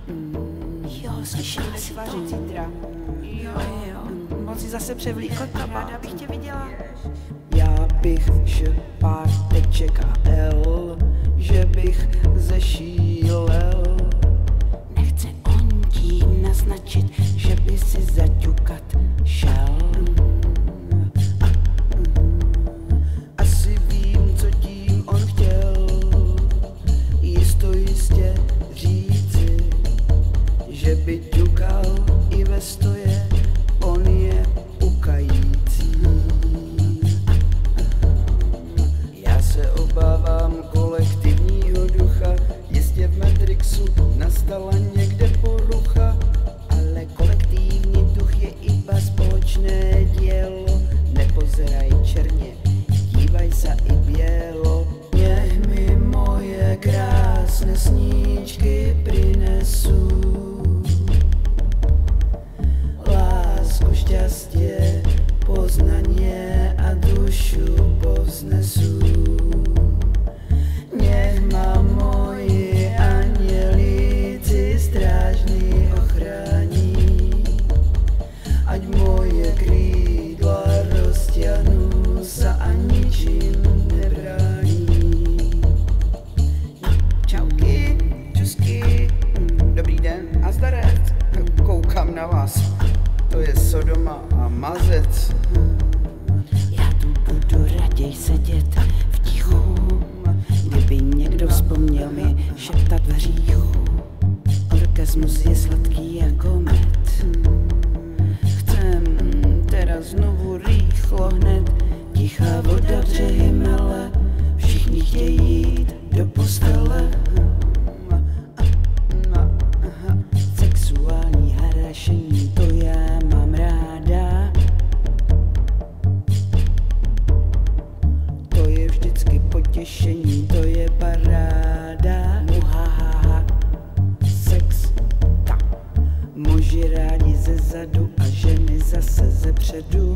Jo, slyšela jsi to? Jo, moc si zase převlíkl kabát. Ráda bych tě viděla. Já bych šel pár teček a L, že bych zešílel. Nechce on tím naznačit, že by si zaťukat šel. Asi vím, co tím on chtěl, jistě říci, že by ťukal i ve stoje, on je ukající. Já se obávám kolektivního ducha, jistě v Matrixu nastala někde porucha, ale kolektivní duch je iba společné dílo. Nepozeraj černě, dívaj se i bělo. Nech mi moje krásné sníčky prinesu, lásku, šťastie, poznanie a dušu povznesu. Nech ma moji anielíci strážní ochrání, ať moje krídla rozťahnu sa a ničím nebrání. Čauky, čusky, dobrý den a zdarec, koukám na vás, to je Sodoma a mazec. Já tu budu raději sedět v tichu, kdyby někdo vzpomněl mi šeptat v říchu. Orgasmus je sladký jako med. Chcem teda znovu rýchlo hned, tichá voda, břehy mele, všichni chtějí jít do postele. Sexuální harašení, to já mám ráda. To je vždycky potěšení, to je paráda. Muhahaha, sex, ta. Muži rádi ze zadu a ženy zase ze předu.